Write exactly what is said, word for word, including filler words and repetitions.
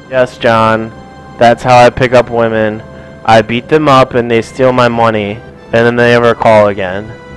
Yes, John. That's how I pick up women. I beat them up and they steal my money, and then they never call again.